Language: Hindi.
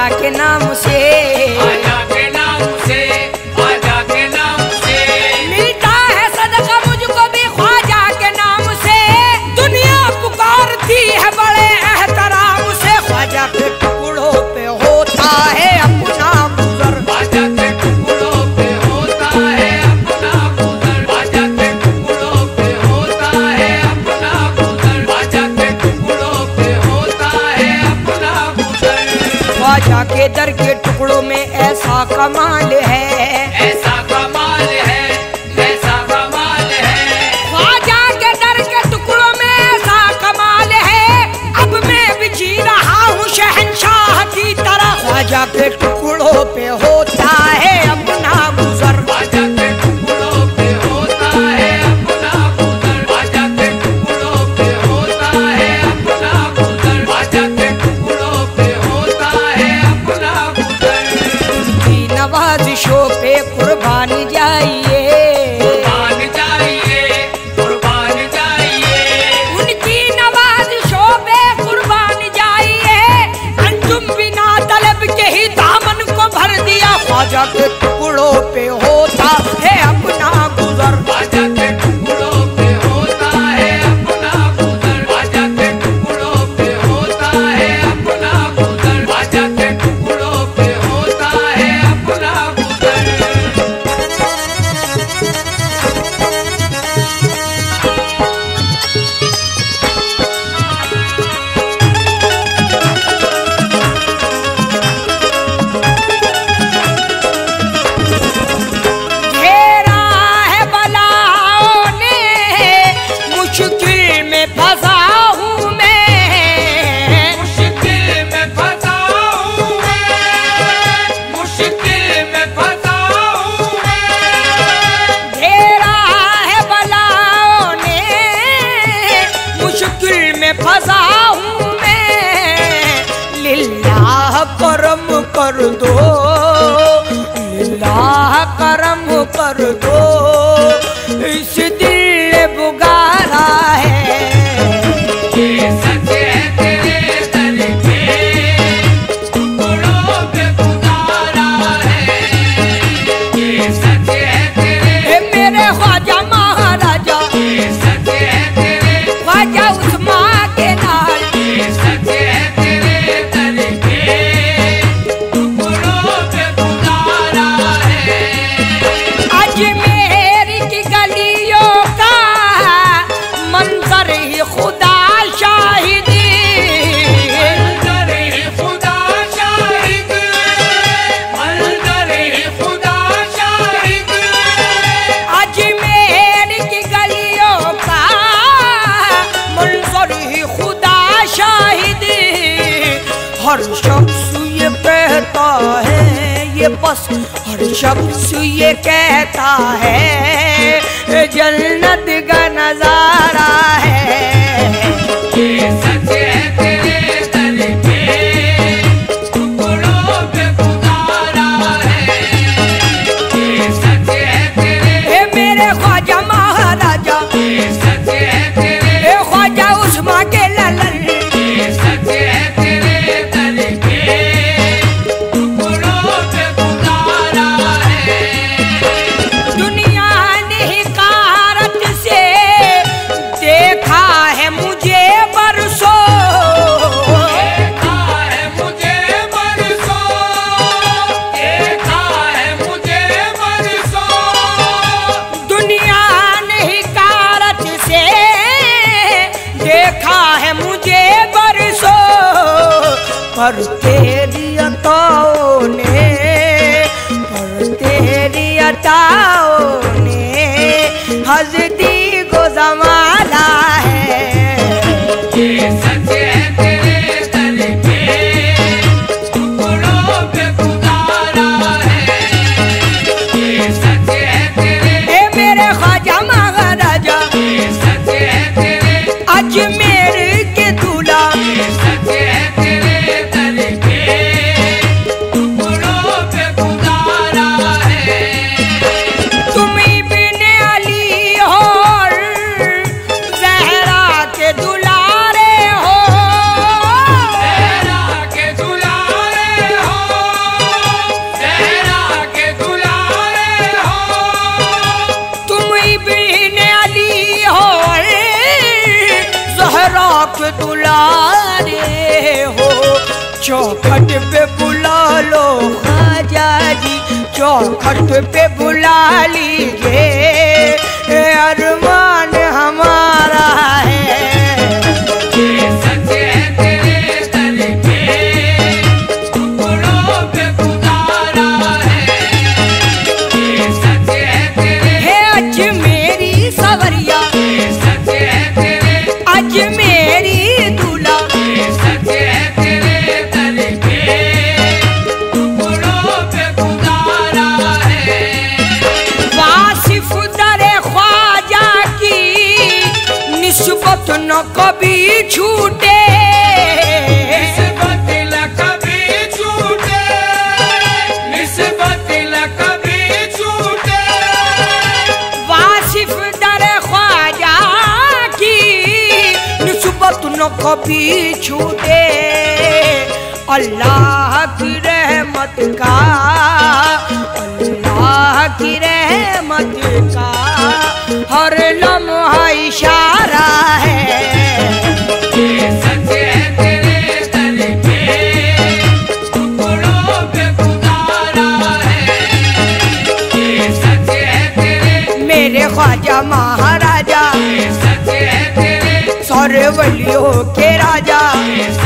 ख्वाजा के नाम से, ख्वाजा के नाम से, ख्वाजा के नाम से मिलता है सदका मुझको भी ख्वाजा के नाम से। दुनिया पुकारती है बड़े एहतराम से, ख्वाजा के टुकड़ों पे होता है अपना गुजर, ख्वाजा के टुकड़ों पे होता है अपना गुजर, ख्वाजा के टुकड़ों पे होता है अपना गुजर, ख्वाजा के टुकड़ों पे होता है अपना गुजर। ख्वाजा के दर के टुकड़ों में ऐसा कमाल है, ऐसा कमाल है, ऐसा कमाल है, ख्वाजा के दर के टुकड़ों में ऐसा कमाल है। अब मैं भी जी रहा हूँ शहंशाह की तरह, ख्वाजा के टुकड़ों पे होता है अपना गुजर, ख्वाजा के टुकड़ों पे होता है अपना गुजर, ख्वाजा के टुकड़ों पे होता है अपना गुजर, ख्वाजा के टुकड़ों पे होता है अपना गुजर। उनकी नवाजिशों पे कुर्बान जाइए, कुर्बान जाइए, कुर्बान जाइए, उनकी नवाजिशों पे कुर्बान जाइए। अंजुम बिना तलब के ही दामन को भर दिया, ख्वाजा के टुकड़ों पे होता है अपना गुजर, ख्वाजा के टुकड़ों पे होता है अपना गुजर, ख्वाजा के टुकड़ों पे होता है अपना गुजर, ख्वाजा के टुकड़ों पे होता है अपना गुजर। घेरा है बलाओं ने, मुश्किल में फंसा हूँ मैं, मुश्किल में फंसा हूँ मैं, मुश्किल में फंसा हूँ मैं, घेरा है बलाओं ने, मुश्किल में फंसा हूँ मैं। लिल्लाह करम कर दो, लिल्लाह करम कर दो, इस दिल बुगारा है। ये सच है तेरे दर पे, टुकड़ों पे गुजारा है, ये सच है तेरे, ए मेरे ख्वाजा महाराजा, ये सच है तेरे, ख्वाजा उस्मान के नाल, ये सच है तेरे दर पे, टुकड़ों पे गुजारा है। अजमेर की गलियों का मंजर ही खुदा शाहिदी, मंजर ही खुदा शाहिद, मंजर ही खुदा शाहिद, अजमेर की गलियों का मंजर ही खुदा शाहिदी। हर शख्स ये कहता है, ये बस हर शख्स ये कहता है, जन्नत का नजारा है। ये सच है तेरे दर पे, टुकड़ों पे गुजारा है, ये सच है तेरे, ए मेरे ख्वाजा महाराजा, ये सच है तेरे, ए ख्वाजा उस्मान के ललन, ये सच है तेरे दर पे, टुकड़ों पे गुजारा है। दुनिया ने हिकारत से देखा है मुझे बरसों, देखा है मुझे बरसों, देखा है मुझे बरसों, दुनिया ने हिकारत से देखा है मुझे बरसों। पर तेरी अताओं ने, पर तेरी अताओं ने हज़रती को संभाला है। ये सच है तेरे दर पे, टुकड़ों पे गुजारा है, ये सच है तेरे, ए मेरे ख्वाजा महाराजा, ये सच है तेरे, अजमेर के दूल्हा, ये सच है तेरे दर पे, टुकड़ों पे गुजारा है। तुम इब्ने अली और ज़हरा के दुलारे हो, ज़हरा के दुलारे हो, चौखट पे बुला लो ख्वाजा जी, चौखट पे बुला लीजिए, अरमान हमारा है। ये सच है तेरे दर पे, टुकड़ों पे गुजारा है। ये सच है तेरे, है अजमेरी सवरिया, ये सच है तेरे, अजमेरी दूल्हा, ये सच है तेरे दर पे, टुकड़ों पे गुजारा है। वासिफ दरे ख्वाजा की निस्बत न कभी छूटे, निस्बत न कभी छूटे, निस्बत न कभी छूटे। वासिफ दरे ख्वाजा की निस्बत न कभी छूटे। अल्लाह की रहमत का, अल्लाह की रहमत का हर लम्हा इशारा है। ये सच है तेरे दर पे, टुकड़ों पे गुजारा है। ये सच है तेरे, मेरे ख्वाजा महाराजा, ये सच है तेरे, सारे वलियों के राजा, ये